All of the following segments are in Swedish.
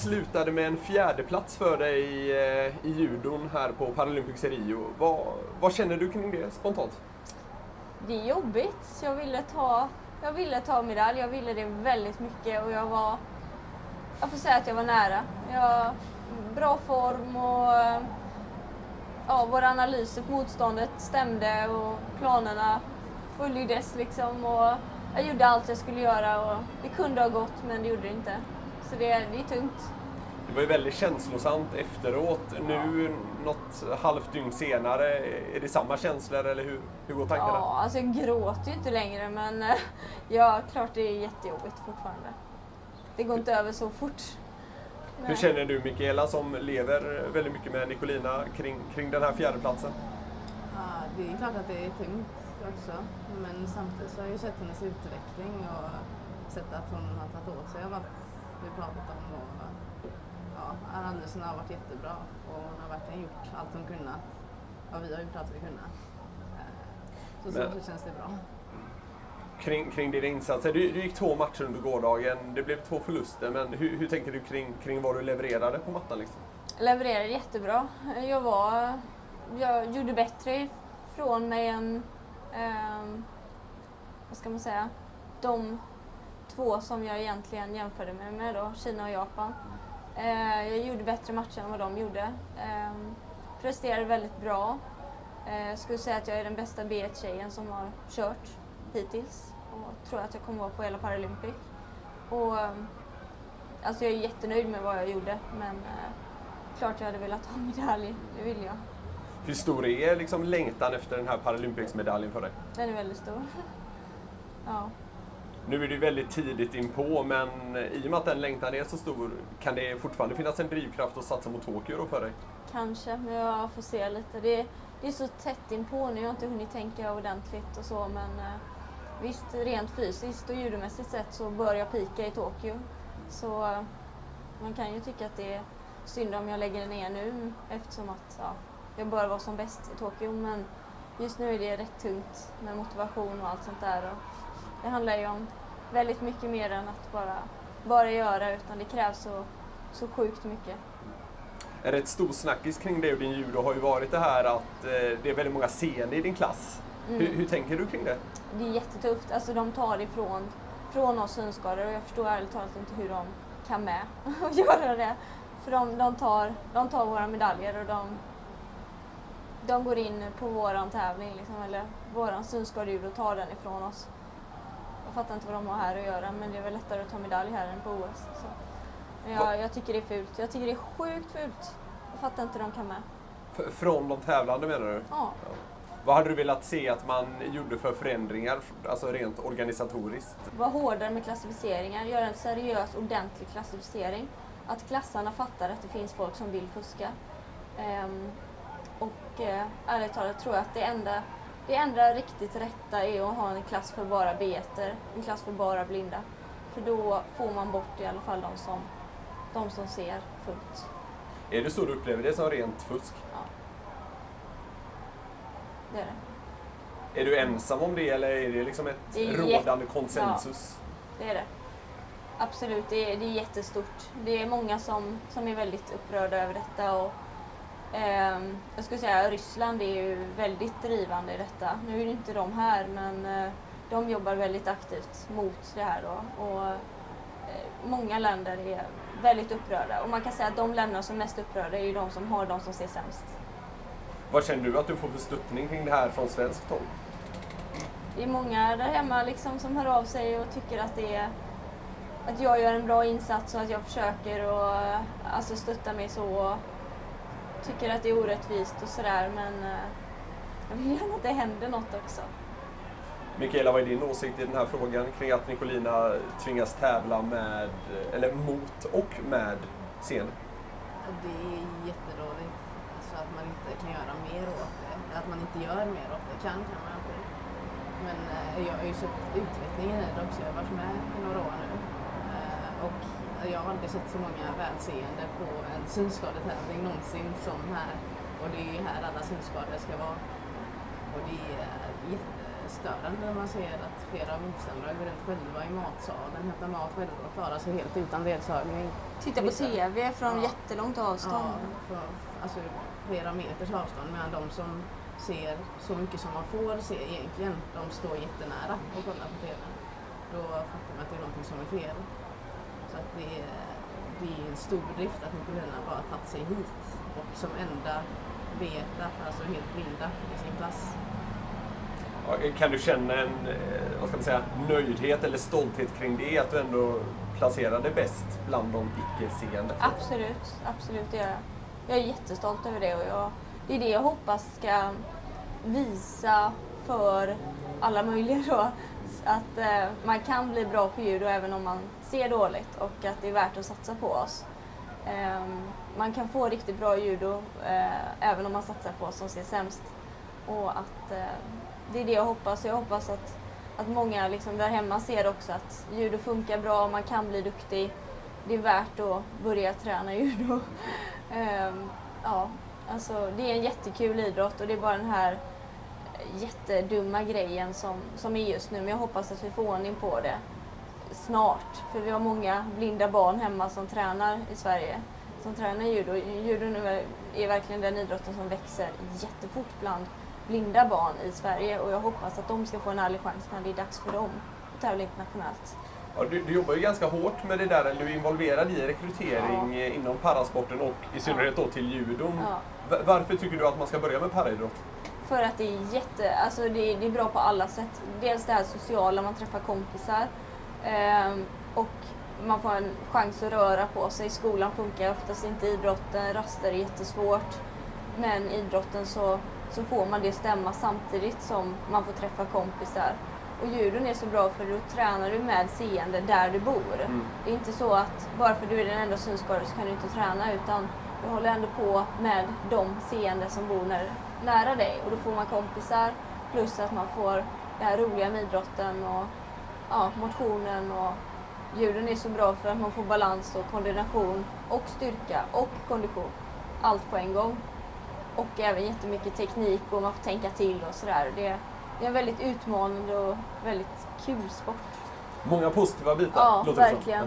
slutade med en 4:e plats för dig i judon här på Paralympics i Rio. Vad känner du kring det spontant? Det är jobbigt. Jag ville ta medalj. Jag ville det väldigt mycket och jag får säga att jag var nära. Jag bra form och våra analyser på motståndet stämde och planerna följdes liksom. Och jag gjorde allt jag skulle göra och det kunde ha gått men det gjorde det inte. Så det är tungt. Det var ju väldigt känslosamt efteråt. Nu, något halvt dygn senare, är det samma känslor eller hur går tankarna? Ja, alltså jag gråter ju inte längre men ja, klart det är jättejobbigt fortfarande. Det går inte över så fort. Nej. Hur känner du Mikaela som lever väldigt mycket med Nicolina kring den här 4:e platsen? Ja, det är klart att det är tungt också. Men samtidigt så har jag ju sett hennes utveckling och sett att hon har tagit åt sig av allt vi pratat om. Och, analyserna har varit jättebra och hon har verkligen gjort allt hon kunnat. Och vi har gjort allt vi kunnat. Så känns det bra. Kring dina insatser, du gick 2 matcher under gårdagen, det blev 2 förluster, men hur tänker du kring vad du levererade på mattan? Liksom? Jag levererade jättebra. Jag gjorde bättre från mig än, vad ska man säga, de 2 som jag egentligen jämförde mig med då, Kina och Japan. Jag gjorde bättre matcher än vad de gjorde. Presterade väldigt bra. Jag skulle säga att jag är den bästa B1-tjejen som har kört hittills. Och tror att jag kommer vara på hela Paralympic. Och alltså jag är jättenöjd med vad jag gjorde. Men klart jag hade velat ha medalj. Det vill jag. Hur stor är liksom längtan efter den här Paralympics-medaljen för dig? Den är väldigt stor. Ja. Nu är det väldigt tidigt inpå, men i och med att den längtan är så stor, kan det fortfarande finnas en drivkraft att satsa mot Tokyo då för dig? Kanske, men jag får se lite. Det är så tätt inpå nu, jag har inte hunnit tänka ordentligt och så, men visst, rent fysiskt och judomässigt sett så bör jag pika i Tokyo. Så man kan ju tycka att det är synd om jag lägger ner nu eftersom att jag bör vara som bäst i Tokyo, men just nu är det rätt tungt med motivation och allt sånt där. Och det handlar ju om väldigt mycket mer än att bara göra, utan det krävs så sjukt mycket. En rätt stor snackis kring det och din judo har ju varit det här att det är väldigt många seende i din klass. Hur tänker du kring det? Det är jättetufft. Alltså de tar det från oss synskadade och jag förstår ärligt talat inte hur de kan med att göra det. För de tar våra medaljer och de går in på våran tävling liksom, eller våran synskadejudo och tar den ifrån oss. Jag fattar inte vad de har här att göra, men det är väl lättare att ta medalj här än på OS. Så. Jag tycker det är fult. Jag tycker det är sjukt fult. Jag fattar inte hur de kan med. Från de tävlande menar du? Ja. Vad hade du velat se att man gjorde för förändringar, alltså rent organisatoriskt? Var hårdare med klassificeringar, göra en seriös, ordentlig klassificering. Att klassarna fattar att det finns folk som vill fuska. Ärligt talat tror jag att det enda riktigt rätta är att ha en klass för bara B1, en klass för bara blinda. För då får man bort i alla fall de som ser fullt. Är det så du upplever det som rent fusk? Ja. Det är det. Är du ensam om det eller är det liksom ett rådande konsensus? Ja, det är det. Absolut, det är jättestort. Det är många som är väldigt upprörda över detta. Och, jag skulle säga att Ryssland är ju väldigt drivande i detta. Nu är det inte de här, men de jobbar väldigt aktivt mot det här. Då. Och, många länder är väldigt upprörda. Och man kan säga att de länder som är mest upprörda är ju de som har de som ser sämst. Vad känner du att du får för stöttning kring det här från svenskt håll? Det är många där hemma liksom som hör av sig och tycker att att jag gör en bra insats och att jag försöker och alltså stötta mig så. Och tycker att det är orättvist och sådär, men jag vill gärna att det händer något också. Mikaela, vad är din åsikt i den här frågan kring att Nicolina tvingas tävla mot och med seende? Det är jättedåligt. Alltså att man inte kan göra mer åt det. Att man inte gör mer åt det. Kan man inte. Men jag har ju sett utvecklingen i det också. Jag har varit med i några år nu. Och jag har aldrig sett så många välseende på en synskadetävling någonsin som här. Och det är ju här alla synskadade ska vara. Och det är störande när man ser att flera av motståndare går runt själva i matsalen, hämtar mat själva och klarar sig helt utan ledsagning. Titta på TV från jättelångt avstånd. Ja, alltså flera meters avstånd, medan de som ser så mycket som man får se egentligen, de står jättenära och kollar på TV. Då fattar man att det är någonting som är fel. Så att det är en stor drift att Nicolina bara tagit sig hit och som enda veta, alltså helt blinda i sin klass. Ja, kan du känna en nöjdhet eller stolthet kring det, att du ändå placerade bäst bland de icke-seende? Absolut det gör jag. Jag är jättestolt över det och det är det jag hoppas ska visa för alla möjliga då, att man kan bli bra på judo även om man ser dåligt och att det är värt att satsa på oss. Man kan få riktigt bra judo även om man satsar på oss som ser sämst. Och att det är det jag hoppas. Jag hoppas att många liksom där hemma ser också att judo funkar bra, man kan bli duktig. Det är värt att börja träna judo. Ja, alltså det är en jättekul idrott och det är bara den här jättedumma grejen som är just nu. Men jag hoppas att vi får ordning på det snart. För vi har många blinda barn hemma som tränar i Sverige. Som tränar judo. Judo nu är verkligen den idrotten som växer jättefort bland blinda barn i Sverige. Och jag hoppas att de ska få en ärlig chans när det är dags för dem att tävla internationellt. Ja, du jobbar ju ganska hårt med det där, eller du är involverad i rekrytering inom parasporten och i synnerhet då till judon. Ja. Varför tycker du att man ska börja med paraidrott? För att det är det är bra på alla sätt. Dels det här sociala, man träffar kompisar och man får en chans att röra på sig. Skolan funkar oftast inte, idrotten, raster är jättesvårt. Men idrotten så får man det stämma samtidigt som man får träffa kompisar. Och judon är så bra för då tränar du med seende där du bor. Det är inte så att bara för att du är den enda synskadade så kan du inte träna, utan du håller ändå på med de seende som bor nära dig. Och då får man kompisar plus att man får det här roliga med idrotten och motionen. Och judon är så bra för att man får balans och koordination och styrka och kondition. Allt på en gång. Och även jättemycket teknik och man får tänka till och sådär. Det är en väldigt utmanande och väldigt kul sport. Många positiva bitar. Ja, låter verkligen.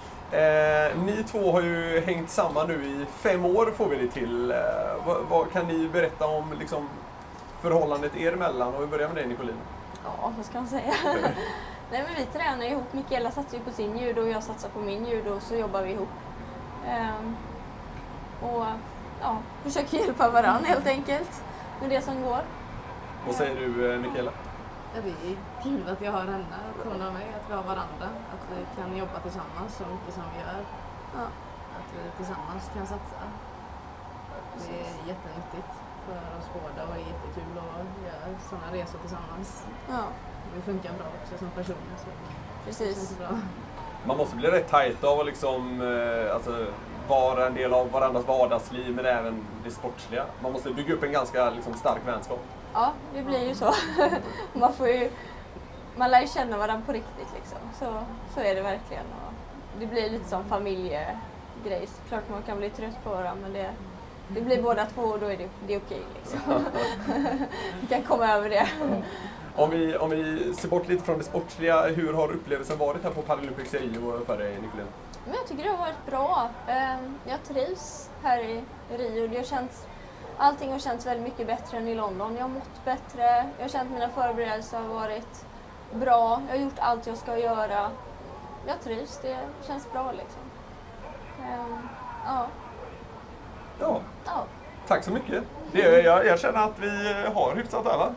Ni två har ju hängt samman nu i 5 år, får vi det till. Vad kan ni berätta om liksom, förhållandet er emellan? Och vi börjar med dig, Nicolina. Ja, vad ska man säga? Nej, men vi tränar ihop. Mikaela satsar ju på sin judo och jag satsar på min judo, och så jobbar vi ihop. Och försöker hjälpa varandra helt enkelt med det som går. Vad säger du, Mikaela? Ja, det är kul att jag har henne, att hon har mig, att vi har varandra. Att vi kan jobba tillsammans så mycket som vi gör. Ja. Att vi tillsammans kan satsa. Det är jättenyttigt för oss båda och det är jättekul att göra sådana resor tillsammans. Ja, Vi funkar bra också som personer. Så det precis. känns bra. Man måste bli rätt tajt av att liksom, vara en del av varandras vardagsliv, men även det sportsliga. Man måste bygga upp en ganska liksom, stark vänskap. Ja, det blir ju så. Man lär ju känna varandra på riktigt liksom. Så är det verkligen. Och det blir lite som familjegrej. Klart man kan bli trött på varandra, men det blir båda två och då är det okej liksom. Vi kan komma över det. Om vi ser bort lite från det sportsliga, hur har upplevelsen varit här på Paralympics i Rio för dig, Nicolina? Men jag tycker det har varit bra. Jag trivs här i Rio. Allting har känts väldigt mycket bättre än i London. Jag har mått bättre. Jag har känt att mina förberedelser har varit bra. Jag har gjort allt jag ska göra. Jag trivs. Det känns bra liksom. Ja, tack så mycket. Jag känner att vi har hyfsat över.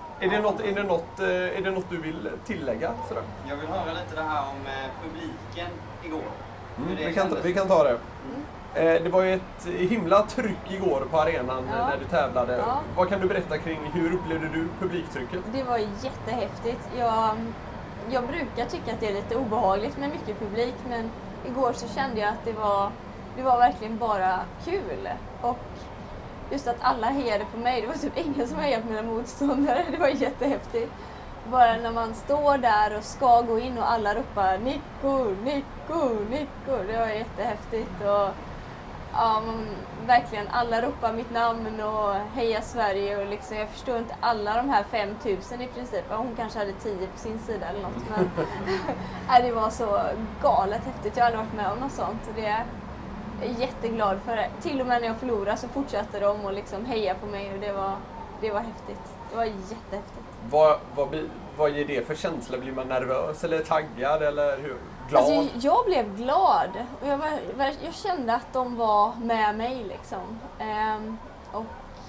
Är det något du vill tillägga? Sådär? Jag vill höra lite det här om publiken igår. Vi kan ta det. Det var ju ett himla tryck igår på arenan när du tävlade. Ja. Vad kan du berätta kring hur upplevde du publiktrycket? Det var jättehäftigt. Jag brukar tycka att det är lite obehagligt med mycket publik, men igår så kände jag att det var verkligen bara kul. Och just att alla hejade på mig, det var typ ingen som hejade på mina motståndare. Det var jättehäftigt. Bara när man står där och ska gå in och alla ropar Nico, Nico, Nico. Det var jättehäftigt. Och Ja, verkligen. Alla ropar mitt namn och heja Sverige. Och liksom, jag förstår inte alla de här 5000 i princip. Hon kanske hade 10 på sin sida eller något. Men det var så galet häftigt. Jag har aldrig varit med om något sånt. Och det är jag jätteglad för det. Till och med när jag förlorade så fortsatte de och liksom heja på mig. Och det var häftigt. Det var jättehäftigt. Vad ger det för känsla? Blir man nervös eller taggad eller hur? Glad? Alltså, jag blev glad och jag kände att de var med mig liksom. Och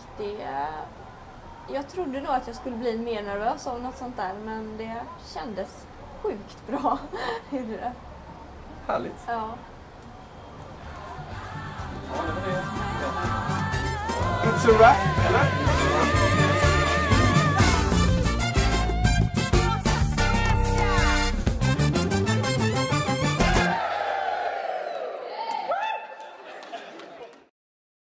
jag trodde nog att jag skulle bli mer nervös av något sånt där, men det kändes sjukt bra. Härligt. Ja. It's a wrap, eller?